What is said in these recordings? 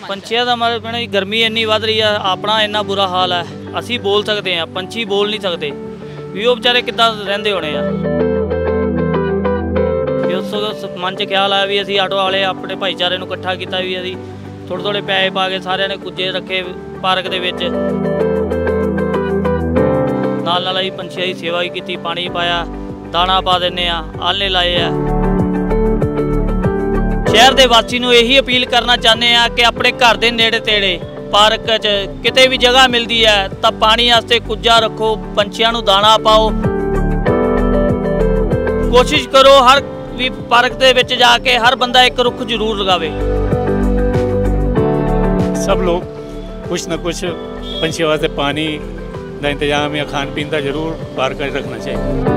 ਪੰਛੀਆਂ ਦਾ ਮਾਰੇ ਪੈਣਾ ਗਰਮੀ ਇੰਨੀ ਵੱਧ ਰਹੀ ਆ, ਆਪਣਾ ਇੰਨਾ ਬੁਰਾ ਹਾਲ ਹੈ। ਅਸੀਂ ਬੋਲ ਸਕਦੇ ਆ, ਪੰਛੀ ਬੋਲ ਨਹੀਂ ਸਕਦੇ ਵੀ ਉਹ ਵਿਚਾਰੇ ਕਿੱਦਾਂ ਰਹਿੰਦੇ ਹੋਣੇ ਆ। ਉਸ ਮਨ 'ਚ ਖਿਆਲ ਆਇਆ ਵੀ ਅਸੀਂ ਆਟੋ ਵਾਲੇ ਆਪਣੇ ਭਾਈਚਾਰੇ ਨੂੰ ਇਕੱਠਾ ਕੀਤਾ ਵੀ ਅਸੀਂ ਥੋੜ੍ਹੇ ਪੈਸੇ ਪਾ ਕੇ ਸਾਰਿਆਂ ਨੇ ਕੁੱਜੇ ਰੱਖੇ ਪਾਰਕ ਦੇ ਵਿੱਚ। ਨਾਲ ਅਸੀਂ ਪੰਛੀਆਂ ਦੀ ਸੇਵਾ ਵੀ ਕੀਤੀ, ਪਾਣੀ ਪਾਇਆ, ਦਾਣਾ ਪਾ ਦਿੰਦੇ ਆ, ਆਲ੍ਹਣੇ ਲਾਏ ਆ। ਸ਼ਹਿਰ ਦੇ ਵਾਸੀ ਨੂੰ ਇਹੀ ਅਪੀਲ ਕਰਨਾ ਚਾਹੁੰਦੇ ਆ ਕਿ ਆਪਣੇ ਘਰ ਦੇ ਨੇੜੇ ਤੇੜੇ ਪਾਰਕ 'ਚ ਕਿਤੇ ਵੀ ਜਗ੍ਹਾ ਮਿਲਦੀ ਹੈ ਤਾਂ ਪਾਣੀ ਵਾਸਤੇ ਕੁੱਜਾ ਰੱਖੋ, ਪੰਛੀਆਂ ਨੂੰ ਦਾਣਾ ਪਾਓ। ਕੋਸ਼ਿਸ਼ ਕਰੋ ਹਰ ਵੀ ਪਾਰਕ ਦੇ ਵਿੱਚ ਜਾ ਕੇ ਹਰ ਬੰਦਾ ਇੱਕ ਰੁੱਖ ਜ਼ਰੂਰ ਲਗਾਵੇ। सब लोग कुछ न कुछ पंछियों वास्ते पानी का इंतजाम या खान पीन का जरूर पार्क में रखना चाहिए।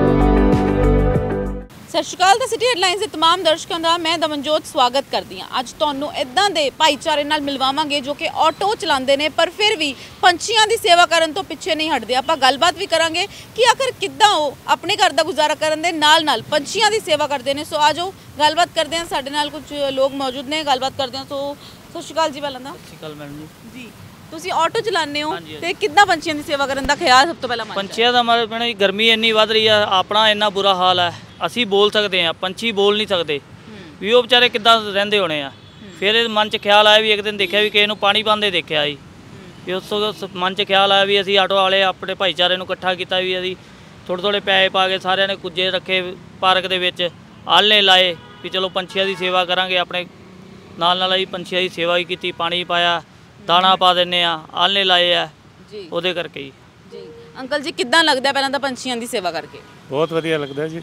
सत श्री अकाल। द सिटी हेडलाइंस के तमाम दर्शकों का मैं दमनजोत स्वागत करती हाँ। अज तुहानूं इदां दे भाईचारे नाल मिलवावांगे जो कि ऑटो चलाते हैं पर फिर भी पंछियों की सेवा करन तो पिछे नहीं हटते। आपां गलबात भी करांगे कि आखिर किद्दां ओह अपने घर का गुजारा करन दे नाल पंछियों की सेवा करते हैं। सो आ जाओ गलबात करते हैं, साडे नाल कुछ लोग मौजूद ने, गलबात करते हैं। सो सत श्री अकाल जी। पहलां तां सत श्री अकाल मैडम जी। ਤੁਸੀਂ ਆਟੋ ਚਲਾਉਂਦੇ ਹੋ ਤੇ ਕਿੱਦਾਂ ਪੰਛੀਆਂ ਦੀ ਸੇਵਾ ਕਰਨ ਦਾ ਖਿਆਲ ਸਭ ਤੋਂ ਪਹਿਲਾਂ ਪੰਛੀਆਂ ਦਾ ਮਾਰੇ ਪੈਣਾ ਗਰਮੀ ਇੰਨੀ ਵੱਧ ਰਹੀ ਆ, ਆਪਣਾ ਇੰਨਾ ਬੁਰਾ ਹਾਲ ਹੈ। ਅਸੀਂ ਬੋਲ ਸਕਦੇ ਆ, ਪੰਛੀ ਬੋਲ ਨਹੀਂ ਸਕਦੇ ਵੀ ਉਹ ਵਿਚਾਰੇ ਕਿੱਦਾਂ ਰਹਿੰਦੇ ਹੋਣੇ ਆ। ਫਿਰ ਇਹ ਮਨ 'ਚ ਖਿਆਲ ਆਇਆ ਵੀ ਇੱਕ ਦਿਨ ਦੇਖਿਆ ਵੀ ਕਿਸੇ ਨੂੰ ਪਾਣੀ ਪਾਉਂਦੇ ਦੇਖਿਆ ਜੀ। ਵੀ ਉਸ ਮਨ 'ਚ ਖਿਆਲ ਆਇਆ ਵੀ ਅਸੀਂ ਆਟੋ ਵਾਲੇ ਆਪਣੇ ਭਾਈਚਾਰੇ ਨੂੰ ਇਕੱਠਾ ਕੀਤਾ ਵੀ ਅਸੀਂ ਥੋੜ੍ਹੇ ਪੈਸੇ ਪਾ ਕੇ ਸਾਰਿਆਂ ਨੇ ਕੁੱਜੇ ਰੱਖੇ ਪਾਰਕ ਦੇ ਵਿੱਚ, ਆਲ੍ਹਣੇ ਲਾਏ ਵੀ ਚਲੋ ਪੰਛੀਆਂ ਦੀ ਸੇਵਾ ਕਰਾਂਗੇ। ਆਪਣੇ ਨਾਲ ਅਸੀਂ ਪੰਛੀਆਂ ਦੀ ਸੇਵਾ ਵੀ ਕੀਤੀ, ਪਾਣੀ ਪਾਇਆ, ਦਾਣਾ ਪਾ ਦਿੰਦੇ ਆ, ਆਲ੍ਹਣੇ ਲਾਏ ਆ ਜੀ, ਉਹਦੇ ਕਰਕੇ ਜੀ। ਜੀ ਅੰਕਲ ਜੀ ਕਿੱਦਾਂ ਲੱਗਦਾ ਪਹਿਲਾਂ ਤਾਂ ਪੰਛੀਆਂ ਦੀ ਸੇਵਾ ਕਰਕੇ? बहुत वधिया लगता जी।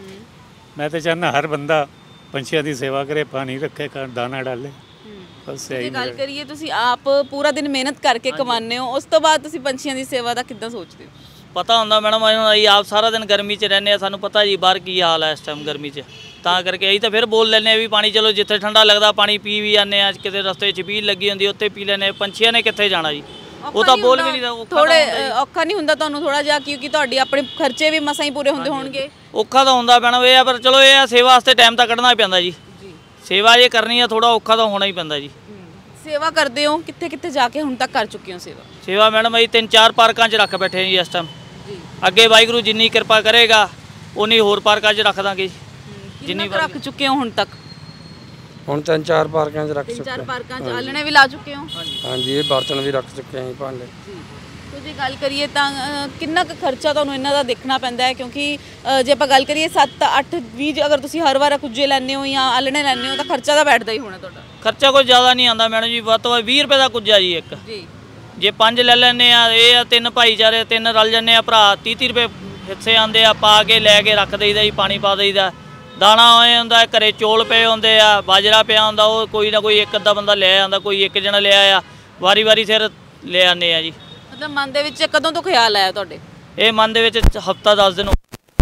मैं तो चाहना हर बंदा पंछियों की सेवा करे, पानी रखे, दाना डाले। बस यही गल करिए ਤੁਸੀਂ ਆਪ ਪੂਰਾ ਦਿਨ ਮਿਹਨਤ ਕਰਕੇ ਕਮਾਉਂਦੇ ਹੋ, ਉਸ ਤੋਂ ਬਾਅਦ ਤੁਸੀਂ ਪੰਛੀਆਂ ਦੀ ਸੇਵਾ ਦਾ ਕਿੱਦਾਂ ਸੋਚਦੇ ਹੋ? ਪਤਾ ਹੁੰਦਾ ਮੈਡਮ, ਅਸੀਂ ਆਪ ਸਾਰਾ ਦਿਨ ਗਰਮੀ 'ਚ ਰਹਿੰਦੇ ਆ, ਸਾਨੂੰ ਪਤਾ ਜੀ ਬਾਹਰ ਕੀ ਹਾਲ ਹੈ ਇਸ ਟਾਈਮ ਗਰਮੀ 'ਚ। ਤਾਂ ਕਰਕੇ ਅਸੀਂ ਤਾਂ ਫਿਰ ਬੋਲ ਲੈਂਦੇ ਆ ਵੀ ਪਾਣੀ ਚਲੋ ਜਿੱਥੇ ਠੰਡਾ ਲੱਗਦਾ ਪਾਣੀ ਪੀ ਵੀ ਜਾਂਦੇ ਆ। ਕਿਤੇ ਰਸਤੇ 'ਚ ਛਬੀਲ ਲੱਗੀ ਹੁੰਦੀ ਉੱਥੇ ਪੀ ਲੈਂਦੇ। ਪੰਛੀਆਂ ਨੇ ਕਿੱਥੇ ਜਾਣਾ ਜੀ, ਉਹ ਤਾਂ ਬੋਲ ਵੀ ਨਹੀਂ ਸਕਦਾ। ਥੋੜੇ ਔਖਾ ਨਹੀਂ ਹੁੰਦਾ ਤੁਹਾਨੂੰ ਥੋੜਾ ਜਿਹਾ, ਕਿਉਂਕਿ ਤੁਹਾਡੀ ਆਪਣੇ ਖਰਚੇ ਵੀ ਮਸਾਂ ਹੀ ਪੂਰੇ ਹੁੰਦੇ ਹੋਣਗੇ? ਔਖਾ ਤਾਂ ਹੁੰਦਾ ਪੈਣਾ ਇਹ ਆ, ਪਰ ਚਲੋ ਇਹ ਆ ਸੇਵਾ ਵਾਸਤੇ ਟਾਈਮ ਤਾਂ ਕੱਢਣਾ ਹੀ ਪੈਂਦਾ ਜੀ। ਸੇਵਾ ਜੇ ਕਰਨੀ ਆ ਥੋੜਾ ਔਖਾ ਤਾਂ ਹੋਣਾ ਹੀ ਪੈਂਦਾ ਜੀ। ਸੇਵਾ ਕਰਦੇ ਹੋ ਕਿੱਥੇ ਕਿੱਥੇ ਜਾ ਕੇ ਹੁਣ ਤੱਕ ਕਰ ਚੁੱਕੇ ਹੋ ਸੇਵਾ ਮੈਡਮ ਅਸੀਂ 3-4 ਪਾਰਕਾਂ 'ਚ ਰੱਖ ਬੈਠੇ ਜੀ ਇਸ ਟਾਈਮ। ਅੱਗੇ ਵਾਹਿਗੁਰੂ ਜਿੰਨੀ ਕਿਰਪਾ ਕਰੇਗਾ ਉਨੀ ਹੋਰ ਪਾਰਕਾਂ 'ਚ ਰੱਖ ਦਾਂਗੇ। ਜਿੰਨੀ ਰੱਖ ਚੁੱਕੇ ਹੋ ਹੁਣ ਤੱਕ? ਹੁਣ 3-4 ਪਾਰਕਾਂ 'ਚ ਰੱਖ ਚੁੱਕੇ। 3-4 ਪਾਰਕਾਂ 'ਚ ਆਲ੍ਹਣੇ ਵੀ ਲਾ ਚੁੱਕੇ ਹੋ? ਹਾਂਜੀ, ਇਹ ਬਰਤਨ ਵੀ ਰੱਖ ਚੁੱਕੇ ਹਾਂ ਭਾਂਡੇ। ਤੋ ਜੇ ਗੱਲ ਕਰੀਏ ਤਾਂ ਕਿੰਨਾ ਕੁ ਖਰਚਾ ਤੁਹਾਨੂੰ ਇਹਨਾਂ ਦਾ ਦੇਖਣਾ ਪੈਂਦਾ ਹੈ? ਕਿਉਂਕਿ ਜੇ ਆਪਾਂ ਗੱਲ ਕਰੀਏ 7-8-20 ਅਗਰ ਤੁਸੀਂ ਹਰ ਵਾਰ ਕੁੱਜੇ ਲੈਂਦੇ ਹੋ ਜਾਂ ਆਲ੍ਹਣੇ ਲੈਂਦੇ ਹੋ ਤਾਂ ਖਰਚਾ ਤਾਂ ਬੈਠਦਾ ਹੀ ਹੋਣਾ ਤੁਹਾਡਾ। ਖਰਚਾ ਕੋਈ ਜ਼ਿਆਦਾ ਨਹੀਂ ਆਉਂਦਾ ਮੈਡਮ ਜੀ, ਵੱਧ ਤੋਂ ਵੱਧ 20 ਰੁਪਏ ਦਾ ਕੁੱਜਾ ਜੀ ਇੱਕ। ਜੇ 5 ਲੈ ਲੈਂਦੇ ਆ, ਇਹ ਆ 3 ਭਾਈਚਾਰੇ 3 ਰਲ ਜਾਂਦੇ ਆ ਭਰਾ, 30-30 ਰੁਪਏ ਹਿੱਸੇ ਆਉਂਦੇ ਆ, ਪਾ ਕੇ ਲੈ ਕੇ ਰੱਖ ਦੇਈਦਾ ਜੀ, ਪਾਣੀ ਪਾ ਦੇਈਦਾ। ਦਾਣਾ ਹੋਏ ਹੁੰਦਾ, ਘਰੇ ਚੌਲ ਪਏ ਹੁੰਦੇ ਆ, ਬਾਜਰਾ ਪਿਆ ਹੁੰਦਾ, ਉਹ ਕੋਈ ਨਾ ਕੋਈ ਇੱਕ ਅੱਧਾ ਬੰਦਾ ਲੈ ਆਉਂਦਾ, ਕੋਈ ਇੱਕ ਜਣਾ ਲੈ ਆਇਆ, ਵਾਰੀ ਸਿਰ ਲੈ ਆਉਂਦੇ ਆ ਜੀ। ਮਤਲਬ ਮਨ ਦੇ ਵਿੱਚ ਕਦੋਂ ਤੋਂ ਖਿਆਲ ਆਇਆ ਤੁਹਾਡੇ? ਇਹ ਮਨ ਦੇ ਵਿੱਚ ਹਫਤਾ 10 ਦਿਨ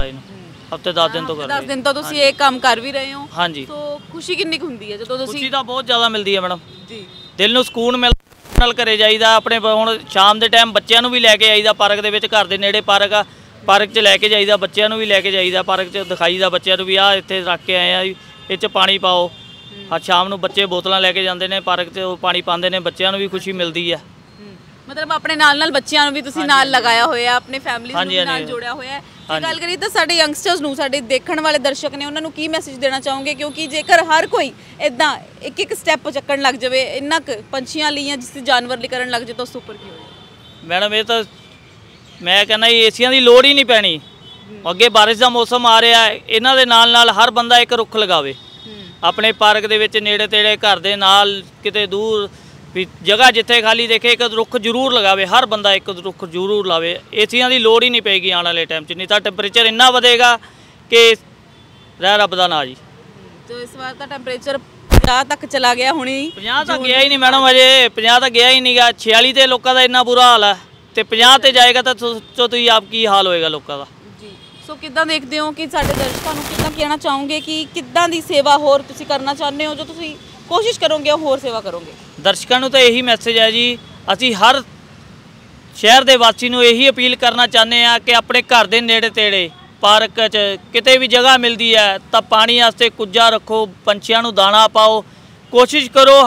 ਹਫਤੇ 10 ਦਿਨ ਤੋਂ ਕਰ ਰਹੇ। 10 ਦਿਨ ਤੋਂ ਤੁਸੀਂ ਇਹ ਕੰਮ ਕਰ ਵੀ ਰਹੇ ਹੋ? ਹਾਂਜੀ। ਸੋ ਖੁਸ਼ੀ ਕਿੰਨੀ ਕੁ ਹੁੰਦੀ ਹੈ ਜਦੋਂ ਤੁਸੀਂ? ਖੁਸ਼ੀ ਤਾਂ ਬਹੁਤ ਜ਼ਿਆਦਾ ਮਿਲਦੀ ਹੈ ਮੈਡਮ ਜੀ, ਦਿਲ ਨੂੰ ਸਕੂਨ ਮਿਲਦਾ। ਨਾਲ ਘਰੇ ਜਾਈਦਾ ਆਪਣੇ, ਹੁਣ ਸ਼ਾਮ ਦੇ ਟਾਈਮ ਬੱਚਿਆਂ ਨੂੰ ਵੀ ਲੈ ਕੇ ਆਈਦਾ ਪਾਰਕ ਦੇ ਵਿੱਚ, ਘਰ ਦੇ ਨੇੜੇ ਪਾਰਕ ਆ, ਪਾਰਕ 'ਚ ਲੈ ਕੇ ਜਾਈਦਾ, ਬੱਚਿਆਂ ਨੂੰ ਵੀ ਲੈ ਕੇ ਜਾਈਦਾ ਪਾਰਕ 'ਚ, ਦਿਖਾਈਦਾ ਬੱਚਿਆਂ ਨੂੰ ਵੀ ਆਹ ਇੱਥੇ ਰੱਖ ਕੇ ਆਏ ਆ, ਇਹ 'ਚ ਪਾਣੀ ਪਾਓ। ਸ਼ਾਮ ਨੂੰ ਬੱਚੇ ਬੋਤਲਾਂ ਲੈ ਕੇ ਜਾਂਦੇ ਨੇ ਪਾਰਕ 'ਚ, ਉਹ ਪਾਣੀ ਪਾਉਂਦੇ ਨੇ, ਬੱਚਿਆਂ ਨੂੰ ਵੀ ਖੁਸ਼ੀ ਮਿਲਦੀ ਆ। ਮਤਲਬ ਆਪਣੇ ਨਾਲ ਬੱਚਿਆਂ ਨੂੰ ਵੀ ਤੁਸੀਂ ਨਾਲ ਲਗਾਇਆ ਹੋਇਆ, ਆਪਣੇ ਫੈਮਿਲੀ ਨੂੰ ਵੀ ਨਾਲ ਜੋੜਿਆ ਹੋਇਆ ਹੈ। ਗੱਲ ਕਰੀਏ ਤਾਂ ਸਾਡੇ ਯੰਗਸਟਰਸ ਨੂੰ, ਸਾਡੇ ਦੇਖਣ ਵਾਲੇ ਦਰਸ਼ਕ ਨੇ, ਉਹਨਾਂ ਨੂੰ ਕੀ ਮੈਸੇਜ ਦੇਣਾ ਚਾਹੋਗੇ? ਕਿਉਂਕਿ ਜੇਕਰ ਹਰ ਕੋਈ ਇਦਾਂ ਇੱਕ ਸਟੈਪ ਚੱਕਣ ਲੱਗ ਜਾਵੇ, ਇੰਨਾ ਕੁ ਪੰਛੀਆਂ ਲਈ ਜਾਂ ਜਿਸ ਜਾਨਵਰ ਲਈ ਕਰਨ ਲੱਗ ਜਾਵੇ ਤਾਂ ਉਸ ਉੱਪਰ ਕੀ ਹੋਵੇ? ਮੈਡਮ ਇਹ ਤਾਂ ਮੈਂ ਕਹਿੰਦਾ ਜੀ ਏਸੀਆਂ ਦੀ ਲੋੜ ਹੀ ਨਹੀਂ ਪੈਣੀ। ਅੱਗੇ ਬਾਰਿਸ਼ ਦਾ ਮੌਸਮ ਆ ਰਿਹਾ, ਇਹਨਾਂ ਦੇ ਨਾਲ ਹਰ ਬੰਦਾ ਇੱਕ ਰੁੱਖ ਲਗਾਵੇ ਆਪਣੇ ਪਾਰਕ ਦੇ ਵਿੱਚ, ਨੇੜੇ ਤੇੜੇ ਘਰ ਦੇ ਨਾਲ, ਕਿਤੇ ਦੂਰ ਵੀ ਜਗ੍ਹਾ ਜਿੱਥੇ ਖਾਲੀ ਦੇਖੇ ਇੱਕ ਰੁੱਖ ਜ਼ਰੂਰ ਲਗਾਵੇ। ਹਰ ਬੰਦਾ ਇੱਕ ਰੁੱਖ ਜ਼ਰੂਰ ਲਾਵੇ। ਏਸੀਆਂ ਦੀ ਲੋੜ ਹੀ ਨਹੀਂ ਪਏਗੀ ਆਉਣ ਵਾਲੇ ਟਾਈਮ 'ਚ, ਨਹੀਂ ਤਾਂ ਟੈਂਪਰੇਚਰ ਇੰਨਾ ਵਧੇਗਾ ਕਿ ਰਹਿ ਰੱਬ ਦਾ ਨਾਂ ਜੀ। ਤੇ ਇਸ ਵਾਰ ਤਾਂ ਟੈਂਪਰੇਚਰ 50 ਤੱਕ ਚਲਾ ਗਿਆ ਹੁਣੀ। 50 ਤਾਂ ਗਿਆ ਹੀ ਨਹੀਂ ਮੈਡਮ, ਅਜੇ 50 ਤਾਂ ਗਿਆ ਹੀ ਨਹੀਂ ਗਾ। 46 ਤੇ ਲੋਕਾਂ ਦਾ ਇੰਨਾ ਬੁਰਾ ਹਾਲ ਹੈ ਤੇ 50 ਤੇ ਜਾਏਗਾ ਤਾਂ ਤੁਸੀਂ ਆਪ ਕੀ ਹਾਲ ਹੋਏਗਾ ਲੋਕਾਂ ਦਾ ਜੀ। ਸੋ ਕਿੱਦਾਂ ਦੇਖਦੇ ਹੋ ਕਿ ਸਾਡੇ ਦਰਸ਼ਕਾਂ ਨੂੰ ਕਿੱਦਾਂ ਕਹਿਣਾ ਚਾਹੋਗੇ ਕਿ ਕਿੱਦਾਂ ਦੀ ਸੇਵਾ ਹੋਰ ਤੁਸੀਂ ਕਰਨਾ ਚਾਹੁੰਦੇ ਹੋ, ਜੋ ਤੁਸੀਂ ਕੋਸ਼ਿਸ਼ ਕਰੋਗੇ ਹੋਰ ਸੇਵਾ ਕਰੋਗੇ? ਦਰਸ਼ਕਾਂ ਨੂੰ ਤਾਂ ਇਹੀ ਮੈਸੇਜ ਹੈ ਜੀ, ਅਸੀਂ ਹਰ ਸ਼ਹਿਰ ਦੇ ਵਾਸੀ ਨੂੰ ਇਹੀ ਅਪੀਲ ਕਰਨਾ ਚਾਹੁੰਦੇ ਆ ਕਿ ਆਪਣੇ ਘਰ ਦੇ ਨੇੜੇ ਤੇੜੇ ਪਾਰਕ 'ਚ ਕਿਤੇ ਵੀ ਜਗ੍ਹਾ ਮਿਲਦੀ ਹੈ ਤਾਂ ਪਾਣੀ ਵਾਸਤੇ ਕੁੱਜਾ ਰੱਖੋ, ਪੰਛੀਆਂ ਨੂੰ ਦਾਣਾ ਪਾਓ। ਕੋਸ਼ਿਸ਼ ਕਰੋ ਹਰ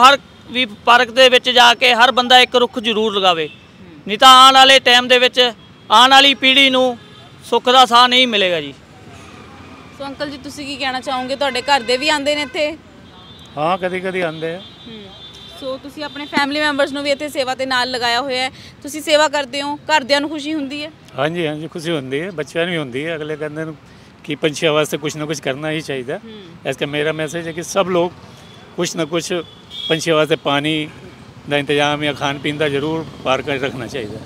ਵੀ ਪਾਰਕ ਦੇ ਵਿੱਚ ਜਾ ਕੇ ਹਰ ਬੰਦਾ ਇੱਕ ਰੁੱਖ ਜ਼ਰੂਰ ਲਗਾਵੇ, ਨਹੀਂ ਤਾਂ ਆਉਣ ਵਾਲੇ ਟਾਈਮ ਦੇ ਵਿੱਚ ਆਉਣ ਵਾਲੀ ਪੀੜ੍ਹੀ ਨੂੰ ਸੁੱਖ ਦਾ ਸਾਹ ਨਹੀਂ ਮਿਲੇਗਾ ਜੀ। ਸੋ ਅੰਕਲ ਜੀ ਤੁਸੀਂ ਕੀ ਕਹਿਣਾ ਚਾਹੋਗੇ? ਤੁਹਾਡੇ ਘਰ ਦੇ ਵੀ ਆਉਂਦੇ ਨੇ ਇੱਥੇ? ਹਾਂ, ਕਦੀ ਕਦੀ ਆਉਂਦੇ ਆ। ਸੋ ਤੁਸੀਂ ਆਪਣੇ ਫੈਮਿਲੀ ਮੈਂਬਰਸ ਨੂੰ ਵੀ ਇੱਥੇ ਸੇਵਾ ਦੇ ਨਾਲ ਲਗਾਇਆ ਹੋਇਆ ਹੈ, ਤੁਸੀਂ ਸੇਵਾ ਕਰਦੇ ਹੋ, ਘਰਦਿਆਂ ਨੂੰ ਖੁਸ਼ੀ ਹੁੰਦੀ ਹੈ? ਹਾਂਜੀ ਹਾਂਜੀ, ਖੁਸ਼ੀ ਹੁੰਦੀ ਹੈ, ਬੱਚਿਆਂ ਨੂੰ ਵੀ ਹੁੰਦੀ ਹੈ। ਅਗਲੇ ਕਹਿੰਦੇ ਨੇ ਕਿ ਪੰਛੀਆਂ ਵਾਸਤੇ ਕੁਛ ਨਾ ਕੁਛ ਕਰਨਾ ਹੀ ਚਾਹੀਦਾ। ਇਸ ਕਰਕੇ ਮੇਰਾ ਮੈਸੇਜ ਹੈ ਕਿ ਸਭ ਲੋਕ ਕੁਛ ਨਾ ਕੁਛ ਪੰਛੀਆਂ ਵਾਸਤੇ ਪਾਣੀ ਦਾ ਇੰਤਜ਼ਾਮ ਜਾਂ ਖਾਣ ਪੀਣ ਦਾ ਜ਼ਰੂਰ ਪਾਰਕਾਂ 'ਚ ਰੱਖਣਾ ਚਾਹੀਦਾ।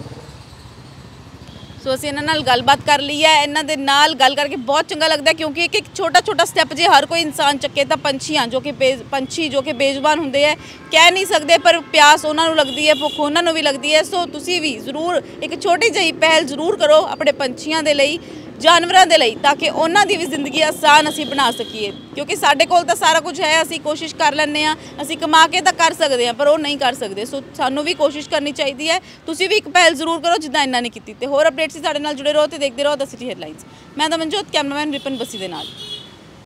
ਸੋ ਅਸੀਂ ਇਹਨਾਂ ਨਾਲ ਗੱਲਬਾਤ ਕਰ ਲਈ ਹੈ। ਇਹਨਾਂ ਦੇ ਨਾਲ ਗੱਲ ਕਰਕੇ ਬਹੁਤ ਚੰਗਾ ਲੱਗਦਾ, ਕਿਉਂਕਿ ਇੱਕ ਛੋਟਾ ਛੋਟਾ ਸਟੈਪ ਜੇ ਹਰ ਕੋਈ ਇਨਸਾਨ ਚੱਕੇ ਤਾਂ ਪੰਛੀਆਂ ਜੋ ਕਿ ਪੰਛੀ ਜੋ ਕਿ ਬੇਜ਼ੁਬਾਨ ਹੁੰਦੇ ਹੈ, ਕਹਿ ਨਹੀਂ ਸਕਦੇ, ਪਰ ਪਿਆਸ ਉਹਨਾਂ ਨੂੰ ਲੱਗਦੀ ਹੈ, ਭੁੱਖ ਉਹਨਾਂ ਨੂੰ ਵੀ ਲੱਗਦੀ ਹੈ। ਸੋ ਤੁਸੀਂ ਵੀ ਜ਼ਰੂਰ ਇੱਕ ਛੋਟੀ ਜਿਹੀ ਪਹਿਲ ਜ਼ਰੂਰ ਕਰੋ ਆਪਣੇ ਪੰਛੀਆਂ ਦੇ ਲਈ, ਜਾਨਵਰਾਂ ਦੇ ਲਈ, ਤਾਂ ਕਿ ਉਹਨਾਂ ਦੀ ਵੀ ਜ਼ਿੰਦਗੀ ਆਸਾਨ ਅਸੀਂ ਬਣਾ ਸਕੀਏ। ਕਿਉਂਕਿ ਸਾਡੇ ਕੋਲ ਤਾਂ ਸਾਰਾ ਕੁਝ ਹੈ, ਅਸੀਂ ਕੋਸ਼ਿਸ਼ ਕਰ ਲੈਂਦੇ ਹਾਂ, ਅਸੀਂ ਕਮਾ ਕੇ ਤਾਂ ਕਰ ਸਕਦੇ ਹਾਂ, ਪਰ ਉਹ ਨਹੀਂ ਕਰ ਸਕਦੇ। ਸੋ ਸਾਨੂੰ ਵੀ ਕੋਸ਼ਿਸ਼ ਕਰਨੀ ਚਾਹੀਦੀ ਹੈ। ਤੁਸੀਂ ਵੀ ਇੱਕ ਪਹਿਲ ਜ਼ਰੂਰ ਕਰੋ ਜਿੱਦਾਂ ਇਹਨਾਂ ਨੇ ਕੀਤੀ। ਤੇ ਹੋਰ ਅਪਡੇਟਸ ਸਾਡੇ ਨਾਲ ਜੁੜੇ ਰਹੋ ਤੇ ਦੇਖਦੇ ਰਹੋ ਦ ਸਿਟੀ ਹੈਡਲਾਈਨਸ। ਮੈਂ ਦਮਨਜੋਤ, ਕੈਮਰਾਮੈਨ ਵਿਪਨ ਬਸੀ ਦੇ ਨਾਲ।